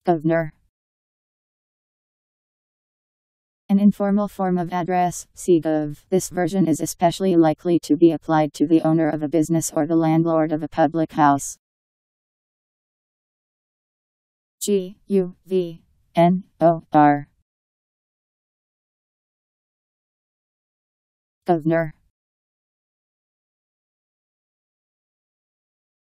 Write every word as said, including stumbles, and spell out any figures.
Guv'nor. An informal form of address, see Gov. This version is especially likely to be applied to the owner of a business or the landlord of a public house. G U V N O R. Guv'nor.